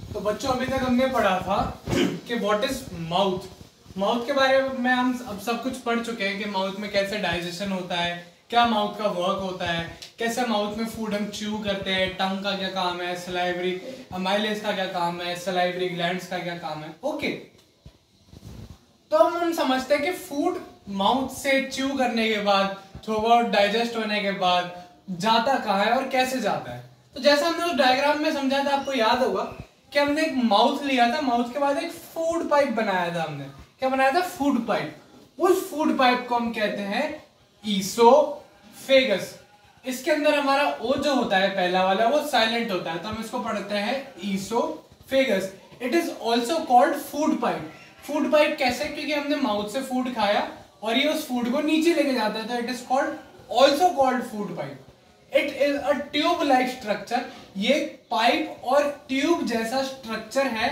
तो बच्चों अभी तक हमने पढ़ा था कि व्हाट इज माउथ। माउथ के बारे में हम अब सब कुछ पढ़ चुके हैं कि माउथ में कैसे डाइजेशन होता है, क्या माउथ का वर्क होता है, कैसे माउथ में फूड हम च्यू करते हैं, टंग का क्या काम है, सलाइवरी अमाइलेज का क्या काम है, सलाइवरी ग्लैंड्स का क्या काम है। ओके, तो हम समझते हैं कि फूड माउथ से च्यू करने के बाद थ्रू आउट डाइजेस्ट होने के बाद जाता कहाँ है और कैसे जाता है। तो जैसा हमने उस डायग्राम में समझा था, आपको याद होगा कि हमने एक माउथ लिया था, माउथ के बाद एक फूड पाइप बनाया था। हमने क्या बनाया था? Food pipe. उस फूड पाइप को हम कहते हैं ईसोफेगस। इसके अंदर हमारा ओ जो होता है पहला वाला वो साइलेंट होता है, तो हम इसको पढ़ते हैं oesophagus. It is also called food pipe. Food pipe कैसे? क्योंकि हमने माउथ से फूड खाया और ये उस फूड को नीचे लेके जाता है, तो it is called also called food pipe. It is a tube like structure. ये पाइप और ट्यूब जैसा स्ट्रक्चर है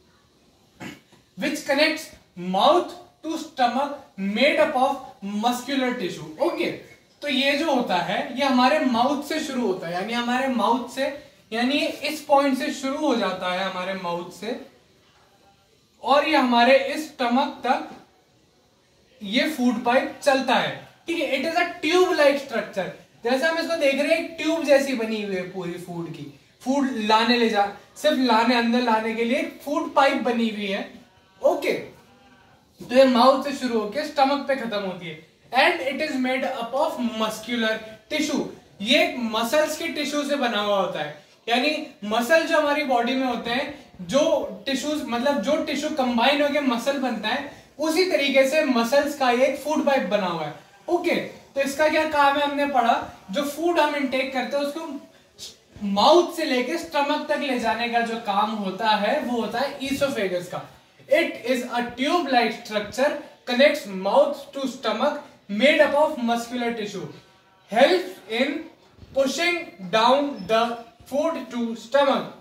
which connects mouth to stomach made up of muscular tissue. Okay, तो ये जो होता है ये हमारे माउथ से शुरू होता है, यानी हमारे माउथ से, यानी इस पॉइंट से शुरू हो जाता है हमारे माउथ से, और ये हमारे इस स्टमक तक ये फूड पाइप चलता है। ठीक है, it is a tube like structure. जैसे हम इसको देख रहे हैं, एक ट्यूब जैसी बनी हुई है पूरी फूड की। फूड लाने ले जा, सिर्फ लाने अंदर लाने के लिए फूड पाइप बनी हुई है। ओके, तो ये माउथ से शुरू होकर स्टमक पे खत्म होती है। And it is made up of muscular tissue. ये मसल्स के टिश्यू से बना हुआ होता है, यानी मसल जो हमारी बॉडी में होते हैं, जो टिश्यूज मतलब जो टिश्यू कंबाइन होकर मसल बनता है, उसी तरीके से मसल्स का एक फूड पाइप बना हुआ है। ओके, तो इसका क्या काम है हमने पढ़ा, जो फूड हम इंटेक करते हैं उसको माउथ से लेके स्टमक तक ले जाने का जो काम होता है वो होता है ईसोफेगस का। It is a tube like structure connects mouth to stomach made up of muscular tissue, help in pushing down the food to stomach.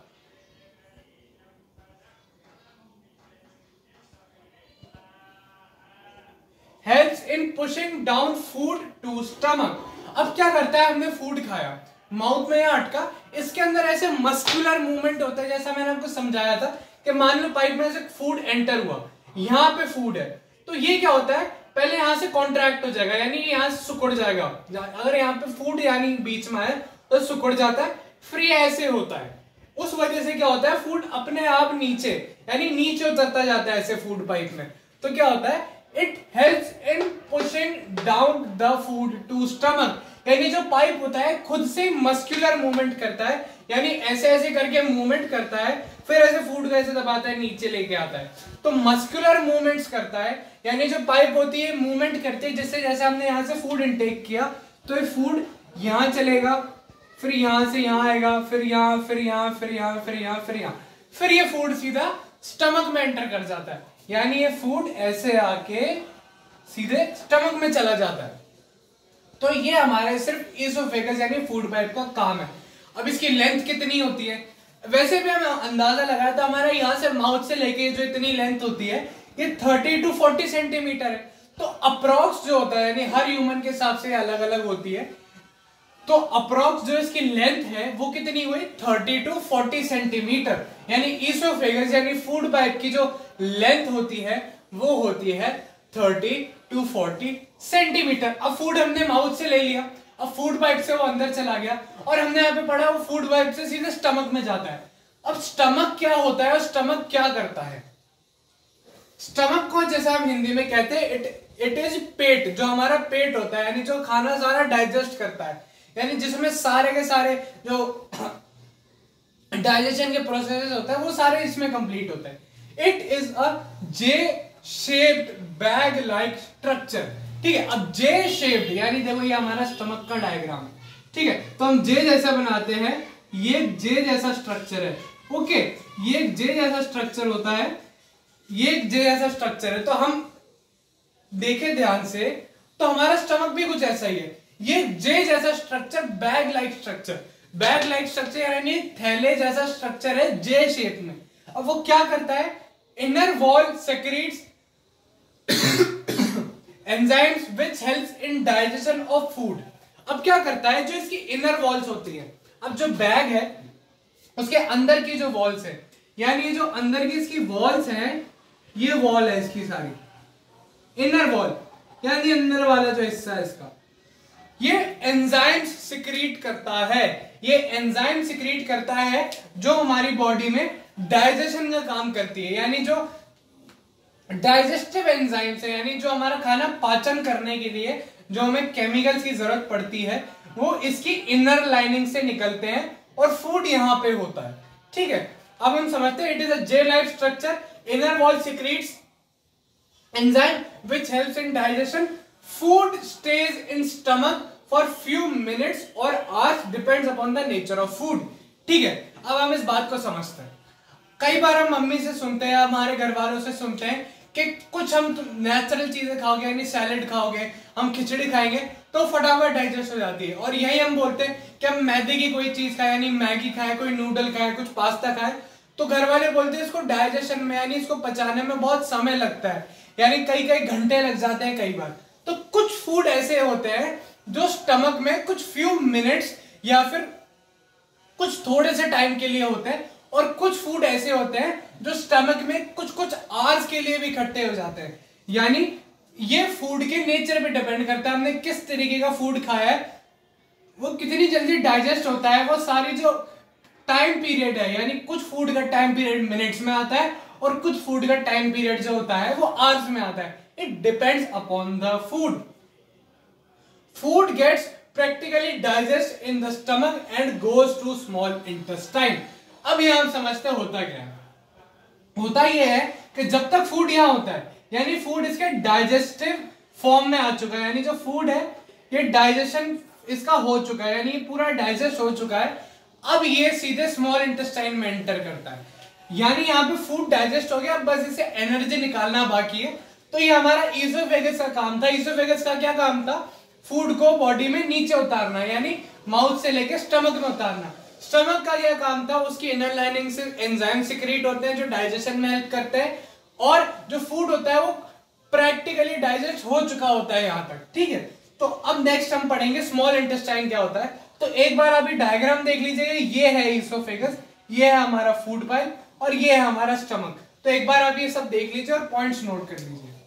Helps in pushing down food to stomach. अब क्या करता है, हमने food खाया, mouth में यहां अटका, इसके अंदर ऐसे मस्कुलर मूवमेंट होता है, जैसा मैंने आपको समझाया था कि मान लो पाइप में से फूड एंटर हुआ, यहां पे फूड है, तो ये क्या होता है, पहले यहां से कॉन्ट्रैक्ट हो जाएगा, यानी यहां से सिकुड़ जाएगा। अगर यहाँ पे फूड यानी बीच में है तो सिकुड़ जाता है, फिर ऐसे होता है। उस वजह से क्या होता है, फूड अपने आप नीचे यानी नीचे उतरता जाता है ऐसे फूड पाइप में। तो क्या होता है, it helps in pushing down the food to stomach, यानी जो पाइप होता है खुद से मस्कुलर मूवमेंट करता है, यानी ऐसे ऐसे करके मूवमेंट करता है, फिर ऐसे फूड को ऐसे दबाता है, नीचे लेके आता है। तो मस्कुलर मूवमेंट्स करता है, यानी जो पाइप होती है मूवमेंट करती है, जिससे जैसे हमने यहां से फूड इंटेक किया तो ये फूड यहां चलेगा, फिर यहां से यहां आएगा, फिर यहां, फिर यहां, फिर यहां, फिर यहां, फिर यहां, फिर ये फूड सीधा स्टमक में एंटर कर जाता है, यानी ये फूड ऐसे आके सीधे स्टमक में चला जाता है। तो ये हमारे सिर्फ ईसोफेगस यानी फूड पाइप का काम है। अब इसकी लेंथ कितनी होती है, वैसे भी हम अंदाजा लगाया तो हमारा यहाँ से माउथ से लेके जो इतनी लेंथ होती है ये 30 to 40 सेंटीमीटर है। तो अप्रोक्स जो होता है, यानी हर ह्यूमन के हिसाब से अलग अलग होती है, तो अप्रोक्स जो इसकी लेंथ है वो कितनी हुई, 30 to 40 सेंटीमीटर, यानी ईसोफेगस यानी फूड पाइप की जो लेंथ होती है वो होती है 30 to 40 सेंटीमीटर। अब फूड हमने माउथ से ले लिया, अब फूड पाइप से वो अंदर चला गया, और हमने यहाँ पे पढ़ा वो फूड पाइप से सीधे स्टमक में जाता है। अब स्टमक क्या होता है और स्टमक क्या करता है? स्टमक को जैसा हम हिंदी में कहते हैं इट इज पेट, जो हमारा पेट होता है, यानी जो खाना सारा डाइजेस्ट करता है, यानी जिसमें सारे के सारे जो डाइजेशन के प्रोसेस होता है वो सारे इसमें कंप्लीट होते हैं। It is a J shaped bag like structure. ठीक है, अब जे शेप्ड यानी देखो ये हमारा स्टमक का डायग्राम है। ठीक है, तो हम जे जैसा बनाते हैं, ये जे जैसा स्ट्रक्चर है। ओके, ये जे जैसा स्ट्रक्चर होता है, ये जे जैसा स्ट्रक्चर है। तो हम देखें ध्यान से तो हमारा स्टमक भी कुछ ऐसा ही है। ये जे जैसा structure bag like structure, bag like structure यानी थैले जैसा स्ट्रक्चर है जे शेप में। अब वो क्या करता है, inner wall secretes enzymes which helps in digestion of food. अब क्या करता है, जो इसकी इनर वॉल्स होती है, अब जो बैग है उसके अंदर की जो वॉल्स है यानी ये जो अंदर की इसकी वॉल्स हैं, ये वॉल है इसकी सारी, इनर वॉल यानी अंदर वाला जो हिस्सा है इसका, ये एंजाइम्स सिक्रीट करता है। ये एंजाइम सिक्रीट करता है जो हमारी बॉडी में डाइजेशन का काम करती है, यानी जो डाइजेस्टिव एंजाइम्स है, यानी जो हमारा खाना पाचन करने के लिए जो हमें केमिकल्स की जरूरत पड़ती है, वो इसकी इनर लाइनिंग से निकलते हैं और फूड यहां पे होता है। ठीक है, अब हम समझते हैं, it is a J like structure, inner wall secretes enzyme which helps in digestion, food stage in stomach for few minutes और hours, depends upon the nature of food. ठीक है, अब हम इस बात को समझते हैं। कई बार हम मम्मी से सुनते हैं, हमारे घर वालों से सुनते हैं कि कुछ हम नेचुरल चीजें खाओगे, यानी सैलेड खाओगे, हम खिचड़ी खाएंगे तो फटाफट डाइजेस्ट हो जाती है। और यही हम बोलते हैं कि हम मैदे की कोई चीज खाए, यानी मैगी खाए, कोई नूडल खाए, कुछ पास्ता खाए, तो घर वाले बोलते हैं इसको डाइजेशन में, यानी इसको पचाने में बहुत समय लगता है, यानी कई कई घंटे लग जाते हैं कई बार। तो कुछ फूड ऐसे होते हैं जो स्टमक में कुछ फ्यू मिनट्स या फिर कुछ थोड़े से टाइम के लिए होते हैं, और कुछ फूड ऐसे होते हैं जो स्टमक में कुछ कुछ आवर्स के लिए भी इकट्ठे हो जाते हैं। यानी ये फूड के नेचर पे डिपेंड करता है, हमने किस तरीके का फूड खाया है, वो कितनी जल्दी डाइजेस्ट होता है, वो सारी जो टाइम पीरियड है, यानी कुछ फूड का टाइम पीरियड मिनट्स में आता है और कुछ फूड का टाइम पीरियड जो होता है वो आवर्स में आता है। It depends upon the food. Food gets practically digest in the stomach and goes to small intestine। अब यहां हम समझते हैं होता क्या है। होता यह है कि जब तक फूड यहां होता है, यानी फूड इसके डाइजेस्टिव फॉर्म में आ चुका है, यानी जो फूड है ये डाइजेशन इसका हो चुका है, यानी पूरा डाइजेस्ट हो चुका है। अब ये सीधे स्मॉल इंटेस्टाइन में एंटर करता है, यानी यहाँ पे फूड डाइजेस्ट हो गया, अब बस इसे एनर्जी निकालना बाकी है। तो ये हमारा ईसोफेगस का काम था। ईसोफेगस का क्या काम था? फूड को बॉडी में नीचे उतारना, यानी माउथ से लेके स्टमक में उतारना। स्टमक का यह काम था, उसकी इनर लाइनिंग से एंजाइम सिक्रीट होते हैं जो डाइजेशन में हेल्प करते हैं, और जो फूड होता है वो प्रैक्टिकली डाइजेस्ट हो चुका होता है यहां तक। ठीक है, तो अब नेक्स्ट हम पढ़ेंगे स्मॉल इंटेस्टाइन क्या होता है। तो एक बार अभी डायग्राम देख लीजिए, ये है ईसोफेगस, ये है हमारा फूड पाइप और ये है हमारा स्टमक। तो एक बार आप ये सब देख लीजिए और पॉइंट्स नोट कर लीजिए।